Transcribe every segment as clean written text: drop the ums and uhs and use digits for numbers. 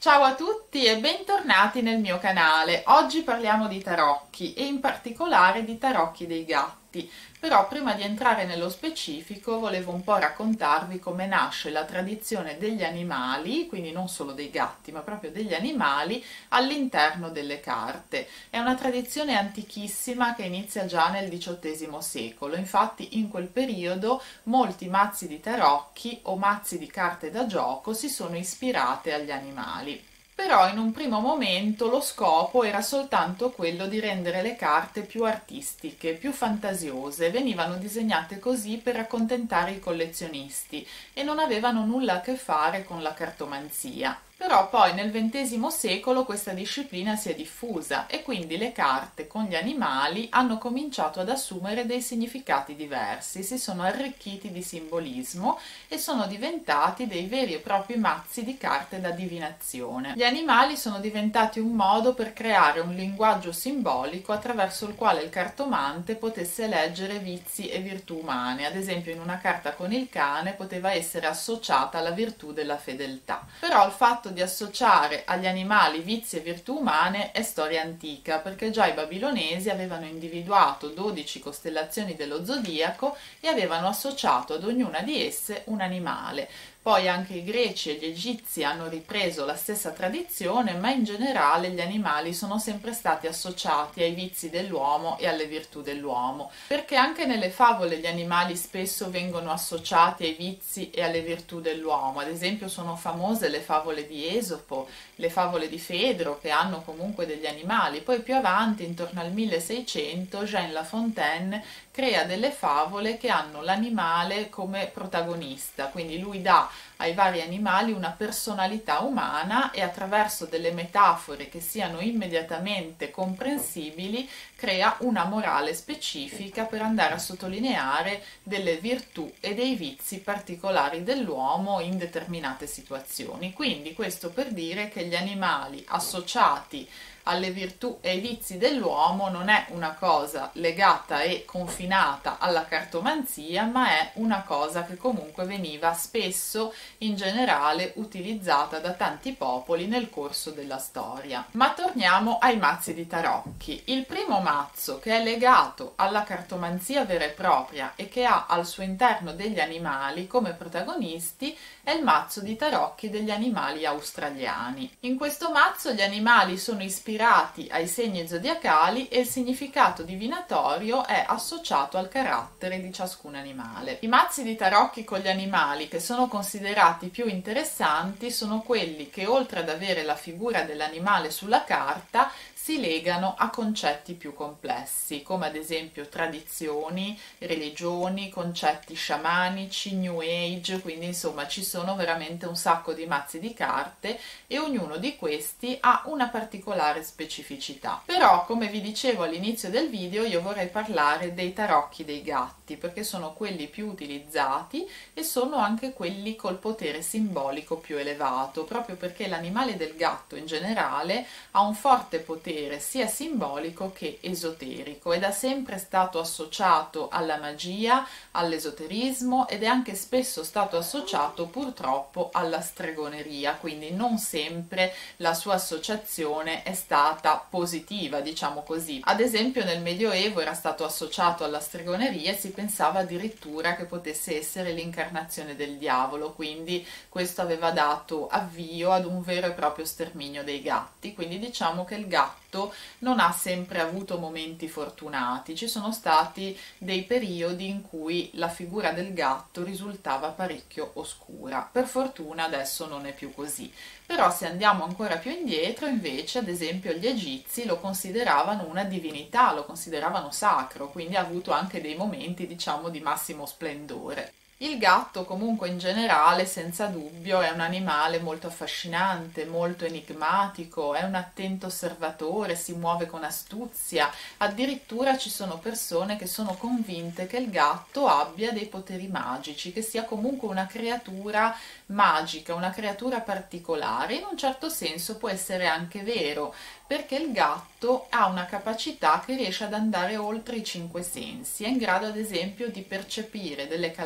Ciao a tutti e bentornati nel mio canale. Oggi parliamo di tarocchi e in particolare di tarocchi dei gatti. Però prima di entrare nello specifico volevo un po' raccontarvi come nasce la tradizione degli animali, quindi non solo dei gatti ma proprio degli animali, all'interno delle carte. È una tradizione antichissima che inizia già nel XVIII secolo, infatti in quel periodo molti mazzi di tarocchi o mazzi di carte da gioco si sono ispirate agli animali. Però in un primo momento lo scopo era soltanto quello di rendere le carte più artistiche, più fantasiose, venivano disegnate così per accontentare i collezionisti e non avevano nulla a che fare con la cartomanzia. Però poi nel XX secolo questa disciplina si è diffusa e quindi le carte con gli animali hanno cominciato ad assumere dei significati diversi, si sono arricchiti di simbolismo e sono diventati dei veri e propri mazzi di carte da divinazione. Gli animali sono diventati un modo per creare un linguaggio simbolico attraverso il quale il cartomante potesse leggere vizi e virtù umane. Ad esempio in una carta con il cane poteva essere associata la virtù della fedeltà. Però il fatto di associare agli animali vizi e virtù umane è storia antica, perché già i babilonesi avevano individuato 12 costellazioni dello zodiaco e avevano associato ad ognuna di esse un animale. Poi anche i greci e gli egizi hanno ripreso la stessa tradizione, ma in generale gli animali sono sempre stati associati ai vizi dell'uomo e alle virtù dell'uomo, perché anche nelle favole gli animali spesso vengono associati ai vizi e alle virtù dell'uomo. Ad esempio sono famose le favole di Esopo, le favole di Fedro, che hanno comunque degli animali. Poi più avanti, intorno al 1600, Jean La Fontaine crea delle favole che hanno l'animale come protagonista, quindi lui dà ai vari animali una personalità umana e attraverso delle metafore che siano immediatamente comprensibili crea una morale specifica per andare a sottolineare delle virtù e dei vizi particolari dell'uomo in determinate situazioni. Quindi questo per dire che gli animali associati alle virtù e ai vizi dell'uomo non è una cosa legata e confinata alla cartomanzia, ma è una cosa che comunque veniva spesso in generale utilizzata da tanti popoli nel corso della storia. Ma torniamo ai mazzi di tarocchi. Il primo mazzo che è legato alla cartomanzia vera e propria e che ha al suo interno degli animali come protagonisti è il mazzo di tarocchi degli animali australiani. In questo mazzo gli animali sono ispirati ai segni zodiacali e il significato divinatorio è associato al carattere di ciascun animale. I mazzi di tarocchi con gli animali che sono considerati più interessanti sono quelli che, oltre ad avere la figura dell'animale sulla carta, si legano a concetti più complessi, come ad esempio tradizioni, religioni, concetti sciamanici, New Age, quindi insomma ci sono veramente un sacco di mazzi di carte e ognuno di questi ha una particolare specificità. Però, come vi dicevo all'inizio del video, io vorrei parlare dei tarocchi dei gatti, perché sono quelli più utilizzati e sono anche quelli col potere simbolico più elevato, proprio perché l'animale del gatto in generale ha un forte potere sia simbolico che esoterico ed è sempre stato associato alla magia, all'esoterismo ed è anche spesso stato associato purtroppo alla stregoneria, quindi non sempre la sua associazione è stata positiva, diciamo così. Ad esempio nel Medioevo era stato associato alla stregoneria e si pensava addirittura che potesse essere l'incarnazione del diavolo, quindi questo aveva dato avvio ad un vero e proprio sterminio dei gatti. Quindi diciamo che il gatto non ha sempre avuto momenti fortunati, ci sono stati dei periodi in cui la figura del gatto risultava parecchio oscura. Per fortuna adesso non è più così. Però se andiamo ancora più indietro, invece, ad esempio gli egizi lo consideravano una divinità, lo consideravano sacro, quindi ha avuto anche dei momenti, diciamo, di massimo splendore. Il gatto comunque in generale senza dubbio è un animale molto affascinante, molto enigmatico, è un attento osservatore, si muove con astuzia, addirittura ci sono persone che sono convinte che il gatto abbia dei poteri magici, che sia comunque una creatura magica, una creatura particolare. In un certo senso può essere anche vero, perché il gatto ha una capacità che riesce ad andare oltre i cinque sensi, è in grado ad esempio di percepire delle calamità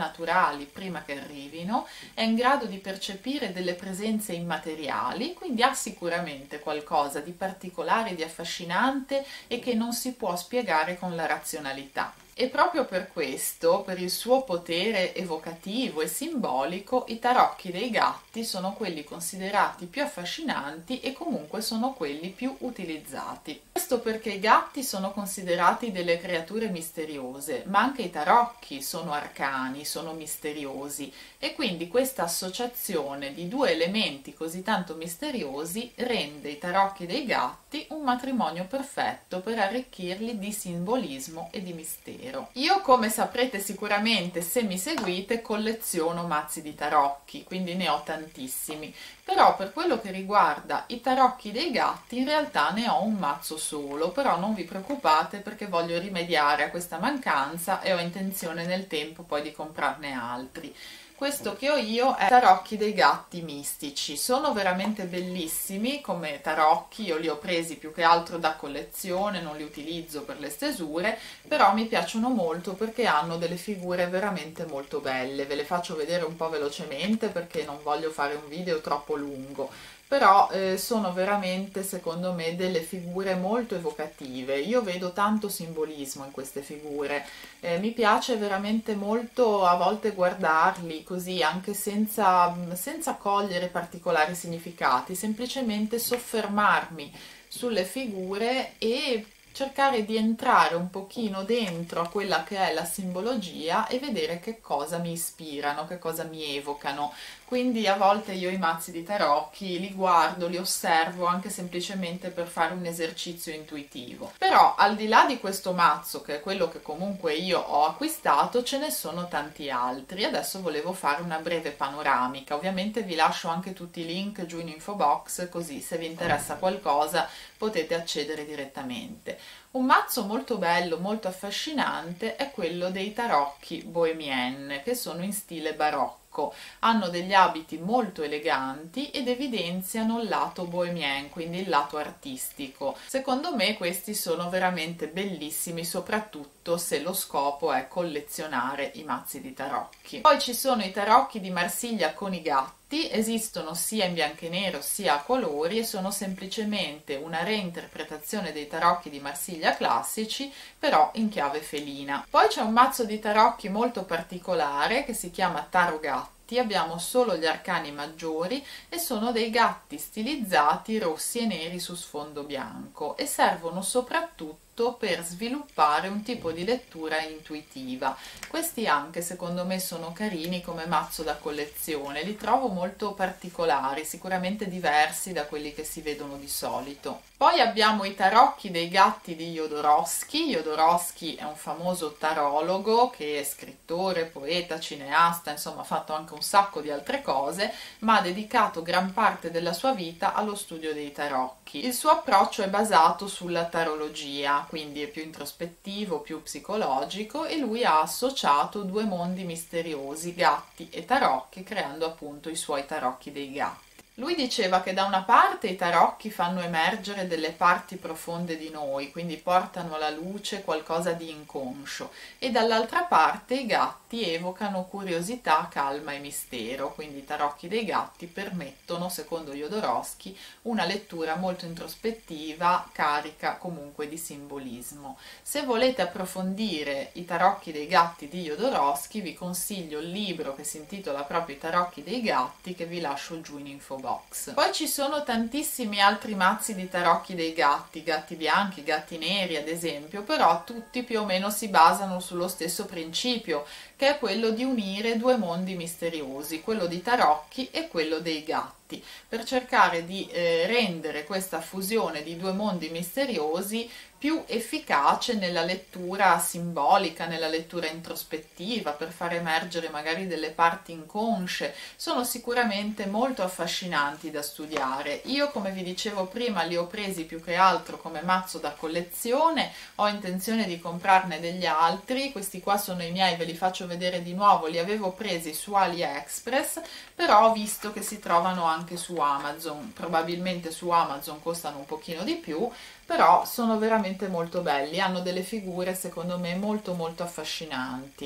naturali prima che arrivino, è in grado di percepire delle presenze immateriali, quindi ha sicuramente qualcosa di particolare, di affascinante e che non si può spiegare con la razionalità. E proprio per questo, per il suo potere evocativo e simbolico, i tarocchi dei gatti sono quelli considerati più affascinanti e comunque sono quelli più utilizzati. Questo perché i gatti sono considerati delle creature misteriose, ma anche i tarocchi sono arcani, sono misteriosi, e quindi questa associazione di due elementi così tanto misteriosi rende i tarocchi dei gatti un matrimonio perfetto per arricchirli di simbolismo e di mistero. Io, come saprete sicuramente se mi seguite, colleziono mazzi di tarocchi, quindi ne ho tantissimi, però per quello che riguarda i tarocchi dei gatti in realtà ne ho un mazzo solo, però non vi preoccupate perché voglio rimediare a questa mancanza e ho intenzione nel tempo poi di comprarne altri. Questo che ho io è tarocchi dei gatti mistici, sono veramente bellissimi come tarocchi, io li ho presi più che altro da collezione, non li utilizzo per le stesure, però mi piacciono molto perché hanno delle figure veramente molto belle. Ve le faccio vedere un po' velocemente perché non voglio fare un video troppo lungo. Però sono veramente, secondo me, delle figure molto evocative. Io vedo tanto simbolismo in queste figure, mi piace veramente molto a volte guardarli così, anche senza cogliere particolari significati, semplicemente soffermarmi sulle figure e cercare di entrare un pochino dentro a quella che è la simbologia e vedere che cosa mi ispirano, che cosa mi evocano. Quindi a volte io i mazzi di tarocchi li guardo, li osservo anche semplicemente per fare un esercizio intuitivo. Però al di là di questo mazzo, che è quello che comunque io ho acquistato, ce ne sono tanti altri. Adesso volevo fare una breve panoramica, ovviamente vi lascio anche tutti i link giù in info box, così se vi interessa qualcosa potete accedere direttamente. Un mazzo molto bello, molto affascinante è quello dei tarocchi bohemienne, che sono in stile barocco. Hanno degli abiti molto eleganti ed evidenziano il lato bohemien, quindi il lato artistico. Secondo me questi sono veramente bellissimi, soprattutto se lo scopo è collezionare i mazzi di tarocchi. Poi ci sono i tarocchi di Marsiglia con i gatti, esistono sia in bianco e nero sia a colori e sono semplicemente una reinterpretazione dei tarocchi di Marsiglia classici, però in chiave felina. Poi c'è un mazzo di tarocchi molto particolare che si chiama Tarot Gatti, abbiamo solo gli arcani maggiori e sono dei gatti stilizzati rossi e neri su sfondo bianco e servono soprattutto per sviluppare un tipo di lettura intuitiva. Questi anche secondo me sono carini come mazzo da collezione, li trovo molto particolari, sicuramente diversi da quelli che si vedono di solito. Poi abbiamo i tarocchi dei gatti di Jodorowsky. Jodorowsky è un famoso tarologo che è scrittore, poeta, cineasta, insomma ha fatto anche un sacco di altre cose, ma ha dedicato gran parte della sua vita allo studio dei tarocchi. Il suo approccio è basato sulla tarologia, quindi è più introspettivo, più psicologico, e lui ha associato due mondi misteriosi, gatti e tarocchi, creando appunto i suoi tarocchi dei gatti. Lui diceva che da una parte i tarocchi fanno emergere delle parti profonde di noi, quindi portano alla luce qualcosa di inconscio, e dall'altra parte i gatti evocano curiosità, calma e mistero, quindi i tarocchi dei gatti permettono, secondo Jodorowsky, una lettura molto introspettiva, carica comunque di simbolismo. Se volete approfondire i tarocchi dei gatti di Jodorowsky, vi consiglio il libro che si intitola proprio I tarocchi dei gatti, che vi lascio giù in info box. Poi ci sono tantissimi altri mazzi di tarocchi dei gatti, gatti bianchi, gatti neri ad esempio, però tutti più o meno si basano sullo stesso principio, che è quello di unire due mondi misteriosi, quello di tarocchi e quello dei gatti, per cercare di rendere questa fusione di due mondi misteriosi più efficace nella lettura simbolica, nella lettura introspettiva, per far emergere magari delle parti inconsce. Sono sicuramente molto affascinanti da studiare. Io, come vi dicevo prima, li ho presi più che altro come mazzo da collezione, ho intenzione di comprarne degli altri. Questi qua sono i miei, ve li faccio vedere di nuovo, li avevo presi su AliExpress, però ho visto che si trovano anche su Amazon. Probabilmente su Amazon costano un pochino di più, però sono veramente molto belli, hanno delle figure secondo me molto affascinanti.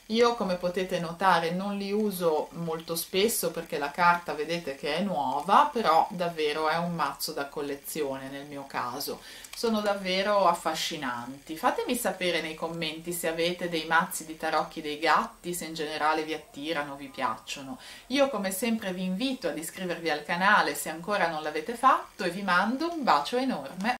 Io, come potete notare, non li uso molto spesso perché la carta vedete che è nuova, però davvero è un mazzo da collezione nel mio caso. Sono davvero affascinanti. Fatemi sapere nei commenti se avete dei mazzi di tarocchi dei gatti, se in generale vi attirano, vi piacciono. Io come sempre vi invito ad iscrivervi al canale se ancora non l'avete fatto e vi mando un bacio enorme.